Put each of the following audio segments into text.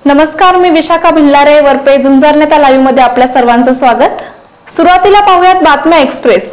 नमस्कार, मी विशाखा भिल्लारे वरपे झुंजार नेता लाईव्ह मध्ये आपल्या सर्वांचं स्वागत। सुरुवातीला पाहूयात बातम्या एक्सप्रेस।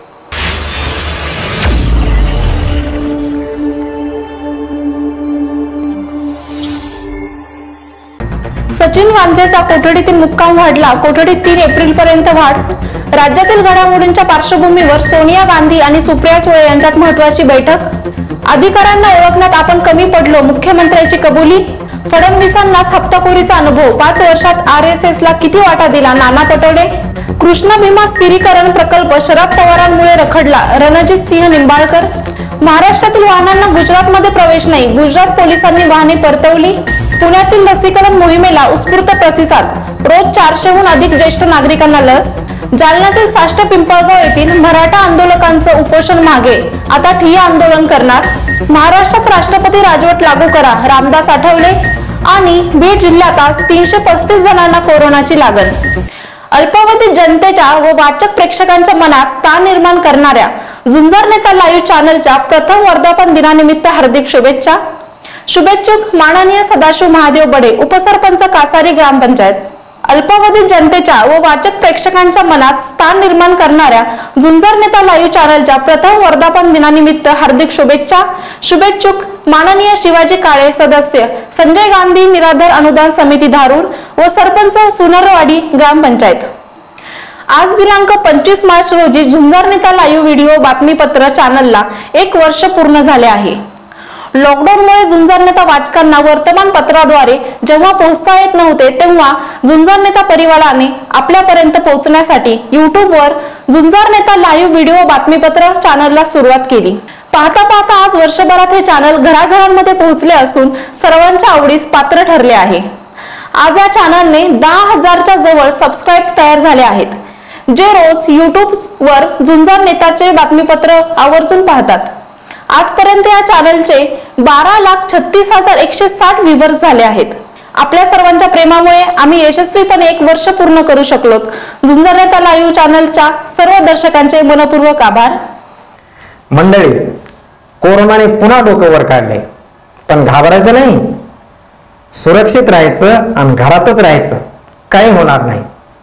सचिन वांजेचा कोठडीतील मुक्काम वाढला। कोठडीत 3 एप्रिल पर्यंत वाढ। राज्यातील घडामोडींच्या पार्श्वभूमीवर सोनिया गांधी आणि सुप्रिया सुळे यांच्यात महत्त्वाची बैठक। अधिकाऱ्यांना ओळखण्यात आपण कमी पडलो, मुख्यमंत्र्यांची कबुली। फडणवीसांनाच हप्ताखोरीचा अनुभव, 5 वर्षात RSS ला किती वाटा दिला, नाना पटोले। कृष्णा भीमा स्थिरीकरण प्रकल्प शरद पवारांमुळे रखडला, रणजित सिंह निंबाळकर। महाराष्ट्रातील वाहनांना गुजरातमध्ये प्रवेश नाही, गुजरात पोलिसांनी वाहने परतवली। पुण्यातील लसीकरण मोहिमेला उत्स्फूर्त प्रतिसाद, रोज 400हून अधिक ज्येष्ठ नागरिकांना लस। जालन्यातील साष्ट पिंपळगाव येथील मराठा आंदोलकांचं उपोषण मागे, आता ठिय्या आंदोलन करणार। महाराष्ट्रात राष्ट्रपती राजवट लागू करा, रामदास आठवले। आणि बीड जिल्ह्यात आज 335 जणांना कोरोनाची लागण। अल्पावधी जनतेच्या व वाचक प्रेक्षकांच्या मनात स्थान निर्माण करणाऱ्या झुंजार नेता लाईव्ह चॅनलच्या प्रथम वर्धापन दिनानिमित्त हार्दिक शुभेच्छा। शुभेच्छुक माननीय सदाशिव महादेव बडे, उपसरपंच कासारी ग्रामपंचायत। अल्पावधी जनतेच्या व वाचक प्रेक्षकांच्या मनात स्थान निर्माण करणाऱ्या झुंजार नेता लाईव्ह चॅनलच्या प्रथम वर्धापन दिनानिमित्त हार्दिक शुभेच्छा। शुभेच्छुक माननीय शिवाजी काळे, सदस्य संजय गांधी निराधार अनुदान समिती धारूर व सरपंच सुनरवाडी ग्रामपंचायत। आज दिनांक 25 मार्च रोजी झुंजार नेता लाईव्ह व्हिडिओ बातमीपत्र चॅनलला 1 वर्ष पूर्ण झाले आहे। लॉकडाऊनमुळे झुंजार नेता वाचकांना वर्तमानपत्राद्वारे जेव्हा पोहोचता येत नव्हते, तेव्हा झुंजार नेता परिवाराने आपल्यापर्यंत पोहोचण्यासाठी युट्यूबवर झुंजार नेता लाईव्ह व्हिडिओ बातमीपत्र चॅनलला सुरुवात केली। पाहता पाहता आज वर्षभरात हे चॅनल घराघरांमध्ये पोहोचले असून सर्वांच्या आवडीस पात्र ठरले आहे। आज या चॅनलने 10,000च्या जवळ सबस्क्राईब तयार झाले आहेत, जे रोज युट्यूबवर झुंजार नेताचे बातमीपत्र आवर्जून पाहतात। आजपर्यंत या चॅनलचे 12,36,160 व्ह्यूअर्स झाले आहेत। आपल्या सर्वांच्या प्रेमामुळे आम्ही यशस्वीपणे 1 वर्ष पूर्ण करू शकलो। झुंजार नेता लाईव्ह चॅनलच्या सर्व दर्शकांचे मनपूर्वक आभार। मंडळी, कोरोनाने पुन्हा डोकं वर काढले, पण घाबरायचं नाही, सुरक्षित राहायचं आणि घरातच राहायचं, काही होणार नाही।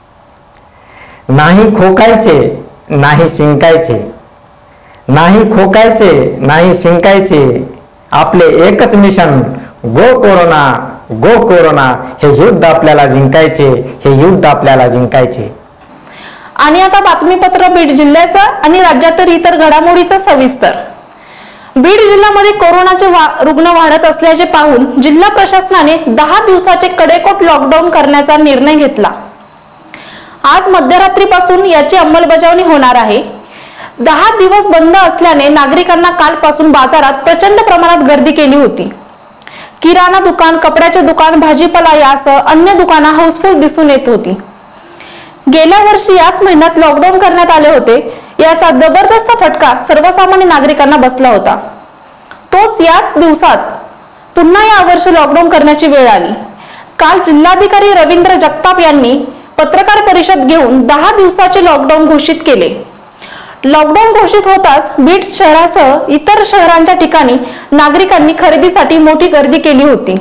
नाही खोकायचे, नाही शिंकायचे, नाही खोकायचे, नाही शिंकायचे, आपले एकच mission, go corona, go corona. हे युद्ध आपल्याला जिंकायचे, हे युद्ध आपल्याला जिंकायचे। आणि आता बातमीपत्र बीड जिल्ह्याचा आणि राज्यातील इतर घडामोडीचा सविस्तर। बीड जिल्ह्यामध्ये कोरोनाचे रुग्ण वाढत असल्याचे पाहून जिल्हा प्रशासनाने 10 दिवसाचे कडेकोट लॉकडाऊन करण्याचा निर्णय घेतला। आज मध्यरात्रीपासून याची अंमलबजावणी होणार आहे। 10 दिवस बंद असल्याने नागरिकांना कालपासून बाजारात प्रचंड प्रमाणात गर्दी केली होती। किराणा दुकान, कपड्याचे दुकान, भाजीपाला यासह अन्य दुकानं हाऊसफुल दिसून येत होती। गेल्या वर्षी याच महिन्यात लॉकडाऊन करण्यात आले होते, याचा जबरदस्त फटका सर्वसामान्य नागरिकांना बसला होता। तोच याच दिवसात पुन्हा यावर्षी लॉकडाऊन करण्याची वेळ आली। काल जिल्हाधिकारी रवींद्र जगताप यांनी पत्रकार परिषद घेऊन 10 दिवसाचे लॉकडाऊन घोषित केले। लॉकडाऊन घोषित होताच बीड शहरासह इतर शहरांच्या ठिकाणी नागरिकांनी खरेदीसाठी मोठी गर्दी केली होती।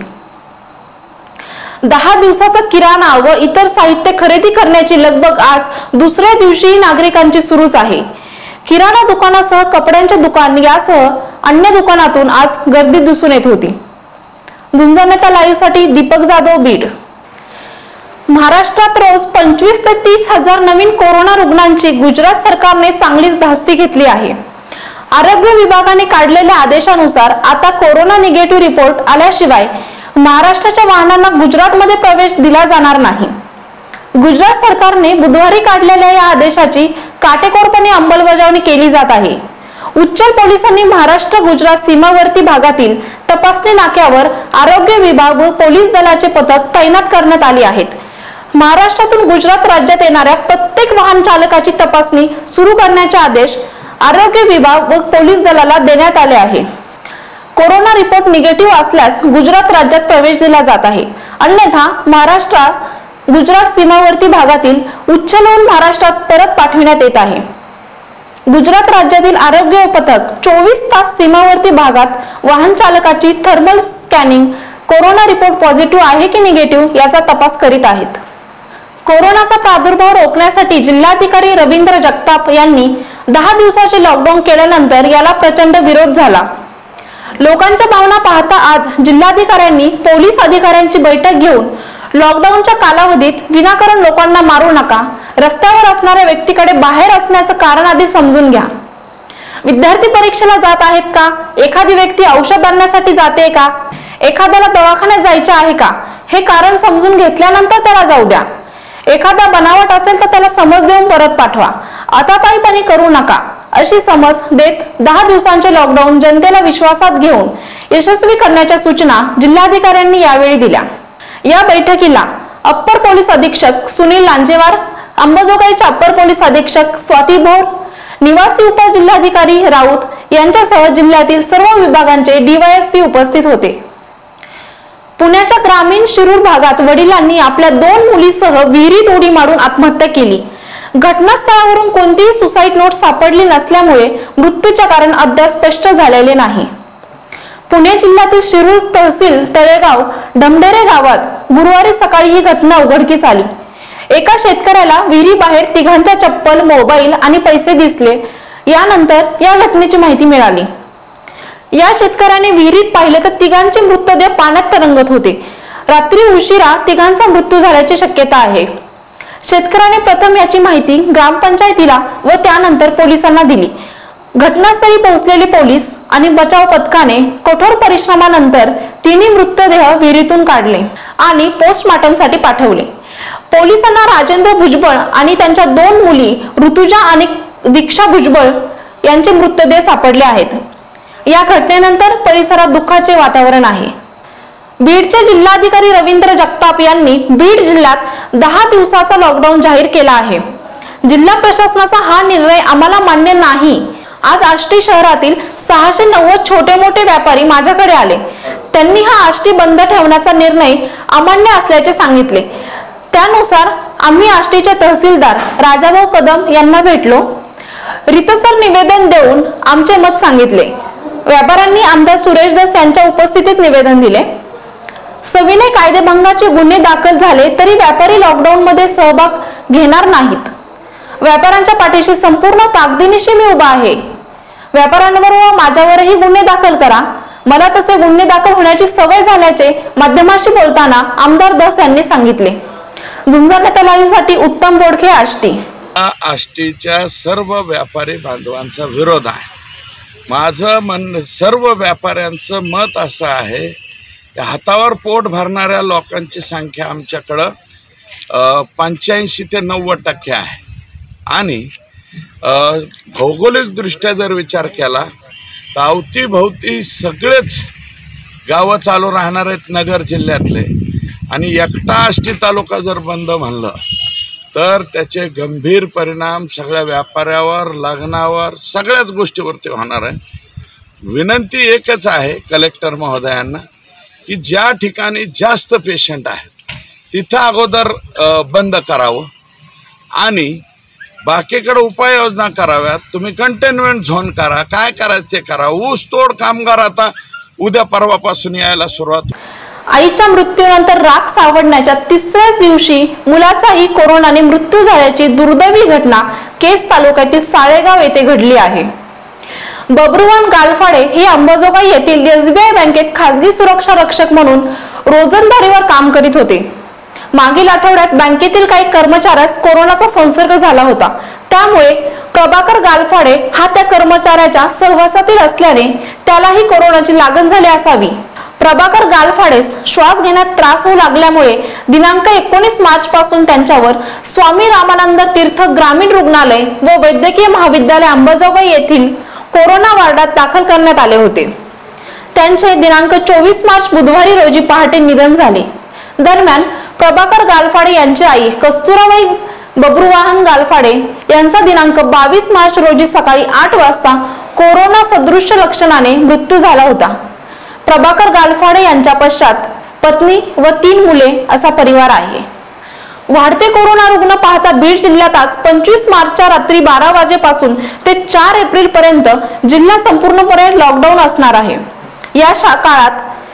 10 दिवसाचा किराणा व इतर साहित्य खरेदी करण्याची लगबग आज दुसऱ्या दिवशीही नागरिकांची सुरूच आहे। किराणा दुकानासह कपड्यांचे दुकान यासह अन्य दुकानातून आज गर्दी दिसून येत होती। झुंजार नेता लाईव्ह साठी दीपक जाधव, बीड। महाराष्ट्रात रोज 25 ते 30 हजार नवीन कोरोना रुग्णांची गुजरात सरकारने चांगलीच धास्ती घेतली आहे। आरोग्य विभागाने काढलेल्या आदेशानुसार आता कोरोना निगेटिव्ह रिपोर्ट आल्याशिवाय महाराष्ट्राच्या वाहनांना गुजरातमध्ये प्रवेश दिला जाणार नाही। गुजरात सरकारने बुधवारी काढलेल्या या आदेशाची काटेकोरपणे अंमलबजावणी केली जात आहे। उच्चल पोलिसांनी महाराष्ट्र गुजरात सीमावर्ती भागातील तपासणी नाक्यावर आरोग्य विभाग व पोलीस दलाचे पथक तैनात करण्यात आले आहेत। महाराष्ट्रातून गुजरात राज्यात येणाऱ्या प्रत्येक वाहन चालकाची तपासणी सुरू करण्याचे आदेश आरोग्य विभाग व पोलीस दलाला देण्यात आले आहे। कोरोना रिपोर्ट निगेटिव्ह असल्यास गुजरात राज्यात प्रवेश दिला जात आहे, अन्यथा महाराष्ट्रात गुजरात सीमावर्ती भागातील उच्चलहून महाराष्ट्रात परत पाठविण्यात येत आहे। गुजरात राज्यातील आरोग्य पथक 24 तास सीमावर्ती भागात वाहन चालकाची thermal scanning corona report positive आहे की निगेटिव्ह याचा तपास करीत आहेत। कोरोनाचा प्रादुर्भाव रोखण्यासाठी जिल्हाधिकारी रवींद्र जगताप यांनी 10 दिवसाचे लॉकडाऊन केल्यानंतर याला प्रचंड विरोध झाला। लोकांच्या भावना पाहता आज जिल्हाधिकाऱ्यांनी पोलीस अधिकाऱ्यांची बैठक घेऊन लॉकडाऊनच्या कालावधीत विनाकारण लोकांना मारू नका, रस्त्यावर असणाऱ्या व्यक्तीकडे बाहेर असण्याचं कारण आधी समजून घ्या, विद्यार्थी परीक्षेला जात आहेत का, एखादी व्यक्ती औषध आणण्यासाठी जाते का, एखाद्याला दवाखान्यात जायचे आहे का, हे कारण समजून घेतल्यानंतर त्याला जाऊ द्या। एखादा बनावट असेल तर त्याला समज देऊन परत पाठवा, आतापायीपणी करू नका, अशी समज देत 10 दिवसांचे लॉकडाऊन जनतेला विश्वासात घेऊन यशस्वी करण्याच्या सूचना जिल्हाधिकाऱ्यांनी यावेळी दिल्या। या बैठकीला अप्पर पोलीस अधीक्षक सुनील लांजेवार, अंबाजोगाईच्या अप्पर पोलीस अधीक्षक स्वाती भोर, निवासी उपजिल्हाधिकारी राऊत यांच्यासह जिल्ह्यातील सर्व विभागांचे डीवायएसपी उपस्थित होते। पुण्याच्या ग्रामीण शिरूर भागात वडिलांनी आपल्या 2 मुलीसह विहिरीत उडी मारून आत्महत्या केली। घटनास्थळावरून कोणतीही सुसाईड नोट सापडली नसल्यामुळे मृत्यूचे कारण अद्याप स्पष्ट झालेले नाही। पुणे जिल्ह्यातील शिरूर तहसील तळेगाव डमडेरे गावात गुरुवारी सकाळी ही घटना उघडकीस आली। एका शेतकऱ्याला विहिरीबाहेर तिघांच्या चप्पल, मोबाईल आणि पैसे दिसले। यानंतर या घटनेची माहिती मिळाली। या शेतकऱ्याने विहिरीत पाहिले तर तिघांचे मृतदेह पाण्यात तरंगत होते। रात्री उशिरा तिघांचा मृत्यू झाल्याची शक्यता आहे। शेतकऱ्याने प्रथम याची माहिती ग्रामपंचायतीला व त्यानंतर पोलिसांना दिली। घटनास्थळी पोहोचलेले पोलीस आणि बचाव पथकाने कठोर परिश्रमानंतर तिन्ही मृतदेह विहिरीतून काढले आणि पोस्टमॉर्टमसाठी पाठवले। पोलिसांना राजेंद्र भुजबळ आणि त्यांच्या 2 मुली ऋतुजा आणि दीक्षा भुजबळ यांचे मृतदेह सापडले आहेत। या घटनेनंतर परिसरात दुःखाचे वातावरण आहे। बीडचे जिल्हाधिकारी रवींद्र जगताप यांनी बीड जिल्ह्यात 10 दिवसाचा लॉकडाऊन जाहीर केला आहे। जिल्हा प्रशासनाचा हा निर्णय आम्हाला मान्य नाही। आज आष्टी शहरातील 690 छोटे मोठे व्यापारी माझ्याकडे आले। त्यांनी हा आष्टी बंद ठेवण्याचा निर्णय अमान्य असल्याचे सांगितले। त्यानुसार आम्ही आष्टीचे तहसीलदार राजाभाऊ कदम यांना भेटलो। रितसर निवेदन देऊन आमचे मत सांगितले। व्यापाऱ्यांनी आमदार सुरेश दस यांच्या उपस्थितीत निवेदन दिले। सविनय कायदेभंगाचे गुन्हे दाखल झाले तरी व्यापारी लॉकडाऊन मध्ये सहभाग घेणार नाहीत। व्यापाऱ्यांच्या पाठीशी संपूर्ण ताकदीनिशी मी उभा आहे। व्यापाऱ्यांवर व माझ्यावरही गुन्हे दाखल करा, मला तसे गुन्हे दाखल होण्याची सवय झाल्याचे माध्यमांशी बोलताना आमदार दस यांनी सांगितले। झुंजार नेता लाईव्ह साठी उत्तम बोडखे, आष्टी। आष्टीच्या सर्व व्यापारी बांधवांचा विरोध आहे। माझं सर्व व्यापाऱ्यांचं मत असं आहे की हातावर पोट भरणाऱ्या लोकांची संख्या आमच्याकडं 85 ते 90% आहे आणि भौगोलिकदृष्ट्या जर विचार केला तर अवतीभोवती सगळेच गावं चालू राहणार आहेत नगर जिल्ह्यातले आणि एकटा आष्टी तालुका जर बंद म्हणलं तर त्याचे गंभीर परिणाम सगळ्या व्यापाऱ्यावर, लग्नावर, सगळ्याच गोष्टीवरती होणार आहे। विनंती एकच आहे कलेक्टर महोदयांना की ज्या ठिकाणी जास्त पेशंट आहेत तिथं अगोदर बंद करावं आणि बाकीकडे उपाययोजना कराव्यात। तुम्ही कंटेनमेंट झोन करा, काय करायचं ते करा। ऊस तोड कामगार आता उद्या परवापासून यायला सुरुवात। आईच्या मृत्यूनंतर राख सावडण्याच्या 3ऱ्याच दिवशी मुलाचाही कोरोनाने मृत्यू झाल्याची दुर्दैवी घटना केस तालुक्यातील साळेगाव येथे घडली आहे। बबरुवान गालफाडे हे अंबाजोगाई येथील SBI बँकेत खासगी सुरक्षा रक्षक म्हणून रोजंदारीवर काम करीत होते। मागील आठवड्यात बँकेतील काही कर्मचाऱ्यास कोरोनाचा संसर्ग झाला होता। त्यामुळे प्रभाकर गालफाडे हा त्या कर्मचाऱ्याच्या सहवासातील असल्याने त्यालाही कोरोनाची लागण झाली असावी। प्रभाकर गालफाडेस श्वास घेण्यात त्रास होऊ लागल्यामुळे दिनांक 19 मार्च पासून त्यांच्यावर स्वामी रामानंद तीर्थ ग्रामीण रुग्णालय व वैद्यकीय महाविद्यालय अंबाजोगाई येथील कोरोना वार्डात दाखल करण्यात आले होते। त्यांचे दिनांक 24 मार्च बुधवारी रोजी पहाटे निधन झाले। दरम्यान प्रभाकर गालफाडे यांची आई कस्तुराबाई बबरुवाहन गालफाडे यांचा दिनांक 22 मार्च रोजी सकाळी 8 वाजता कोरोना सदृश्य लक्षणाने मृत्यू झाला होता। प्रभाकर गालफाडे यांच्या पश्चात पत्नी व 3 मुले असा परिवार आहे। वाढते कोरोना रुग्ण पाहता बीड जिल्ह्यात आज 25 मार्चच्या रात्री 12 वाजेपासून ते 4 एप्रिल पर्यंत जिल्हा संपूर्णपणे लॉकडाऊन असणार आहे। या काळात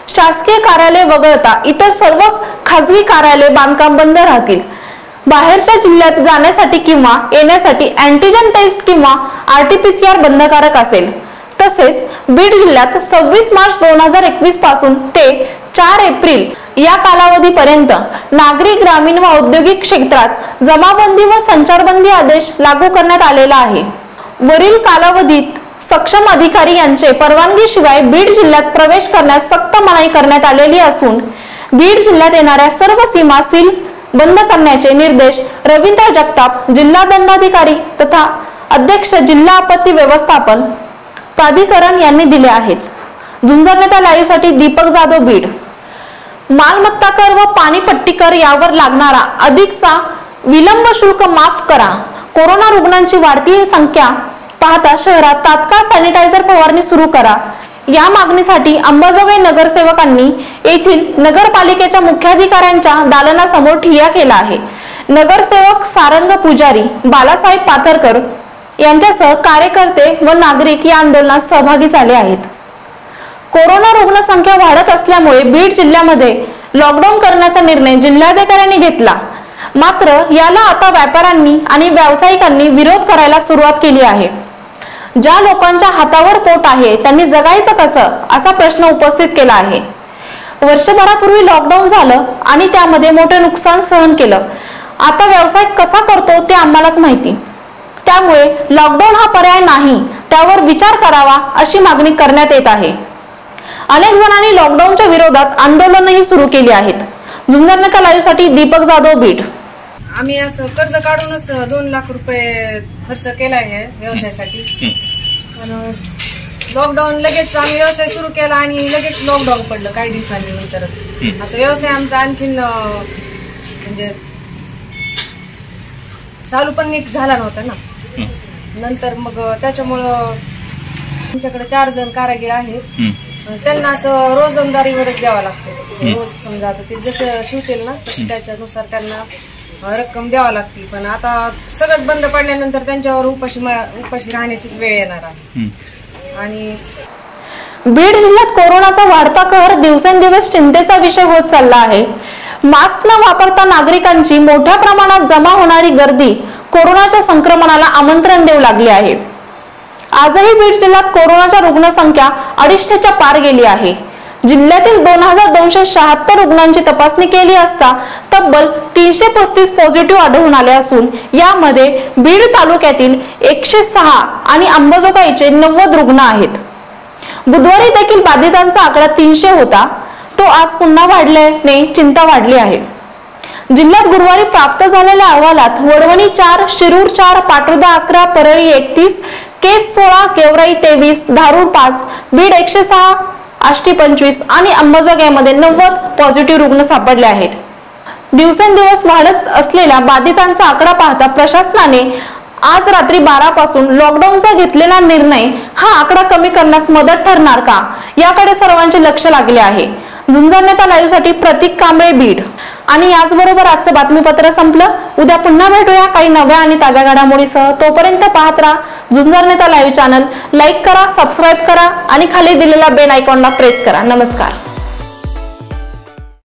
शासकीय कार्यालय वगळता इतर सर्व खासगी कार्यालय बांधकाम बंद राहतील. बाहेरच्या जिल्ह्यात जाण्यासाठी किंवा येण्यासाठी अँटीजन टेस्ट किंवा RT-PCR बंधनकारक असेल. तसेच बीड जिल्ह्यात 26 मार्च 2021 पासून ते 4 एप्रिल या कालावधीपर्यंत नागरी, ग्रामीण व औद्योगिक क्षेत्रात जमाबंदी व संचारबंदी आदेश लागू करण्यात आलेला आहे. वरील कालावधीत सक्षम अधिकारी यांचे परवानगीशिवाय बीड जिल्ह्यात प्रवेश करण्यास सक्त मनाई करण्यात आलेली असून बीड जिल्ह्यात येणाऱ्या सर्व सीमा सील बंद करण्याचे निर्देश रवींद्र जगताप जिल्हा दंडाधिकारी तथा अध्यक्ष जिल्हा आपत्ती व्यवस्थापन प्राधिकरण यांनी दिले आहेत. झुंजार नेता लाईव्ह साठी दीपक जाधव, बीड. मालमत्ता कर व पाणीपट्टी कर यावर लागणारा अधिकचा विलंब शुल्क माफ करा. कोरोना रुग्णांची वाढती संख्या पाहता शहरात तात्काळ सॅनिटायझर फवारणी सुरू करा. या मागणीसाठी अंबाजोगाई नगरसेवकांनी येथील नगरपालिकेच्या मुख्याधिकाऱ्यांच्या दालनासमोर ठिय्या केला आहे. नगरसेवक सारंग पुजारी, बालासाहेब पाथरकर यांच्यासह कार्यकर्ते व नागरिक या आंदोलनात सहभागी झाले आहेत. कोरोना रुग्णसंख्या वाढत असल्यामुळे बीड जिल्ह्यामध्ये लॉकडाऊन करण्याचा निर्णय जिल्हाधिकाऱ्यांनी घेतला. मात्र याला आता व्यापाऱ्यांनी आणि व्यावसायिकांनी विरोध करायला सुरुवात केली आहे. ज्या लोकांच्या हातावर पोट आहे त्यांनी जगायचं कसं असा प्रश्न उपस्थित केला आहे. वर्षभरापूर्वी लॉकडाऊन झालं आणि त्यामध्ये मोठे नुकसान सहन केलं. आता व्यवसाय कसा करतो ते आम्हालाच माहिती. त्यामुळे लॉकडाऊन हा पर्याय नाही, त्यावर विचार करावा अशी मागणी करण्यात येत आहे. अनेक जणांनी लॉकडाऊनच्या विरोधात आंदोलनही सुरू केली आहेत. झुंजार नेता लाईव्ह साठी दीपक जाधव, बीड. आम्ही असं कर्ज काढूनच 2 लाख रुपये खर्च केला आहे व्यवसायासाठी. लॉकडाऊन लगेच आम्ही व्यवसाय सुरू केला आणि लगेच लॉकडाऊन पडलं काही दिवसांनी नंतरच. असं व्यवसाय आमचा आणखीन म्हणजे चालू पण नीट झाला नव्हता ना. नंतर मग त्याच्यामुळं आमच्याकडे 4 जण कारागीर आहेत. त्यांना असं रोजंदारीवरच द्यावं लागतं. रोज समजा ते जसं शिवतील ना तसं त्याच्यानुसार त्यांना रक्कम द्यावा लागते. पण आता सगळंच बंद पडल्यानंतर त्यांच्यावर उपाशी राहण्याचीच वेळ येणार आहे. आणि बीड जिल्ह्यात कोरोनाचा वाढता कहर दिवसेंदिवस चिंतेचा विषय होत चालला आहे. मास्क न वापरता नागरिकांची मोठ्या प्रमाणात जमा होणारी गर्दी कोरोनाच्या संक्रमणाला आमंत्रण देऊ लागली आहे. आजही बीड जिल्ह्यात कोरोनाच्या रुग्णसंख्या 250च्या पार गेली आहे. जिल्ह्यातील 2276 रुग्णांची तपासणी केली असता तब्बल 335 पॉझिटिव्ह आढळून आले असून यामध्ये बीड तालुक्यातील 106 आणि अंबाजोगाईचे 90 रुग्ण आहेत. बुधवारी देखील बाधितांचा आकडा 300 होता. तो आज पुन्हा वाढल्याने चिंता वाढली आहे. जिल्ह्यात गुरुवारी प्राप्त झालेल्या अहवालात वडवणी 4, शिरूर 4, पाटोदा 11, परळी 31, केस 16, गेवराई 23, धारूर 5, बीड 106, आष्टी 25 आणि अंबाजोगाईमध्ये 90 पॉझिटिव्ह रुग्ण सापडले आहेत. दिवसेंदिवस वाढत असलेल्या बाधितांचा आकडा पाहता प्रशासनाने आज रात्री 12 पासून लॉकडाऊनचा घेतलेला निर्णय हा आकडा कमी करण्यास मदत ठरणार का याकडे सर्वांचे लक्ष लागले आहे. झुंजार नेता लाईव्ह साठी प्रतीक कांबळे, बीड. आणि याचबरोबर आजचं बातमीपत्र संपलं. उद्या पुन्हा भेटूया काही नव्या आणि ताज्या घडामोडीसह. तोपर्यंत पाहत राहा Zunjar Neta live channel. Like करा, सबस्क्राईब करा आणि खाली दिलेल्या बेल आयकॉनला प्रेस करा. नमस्कार.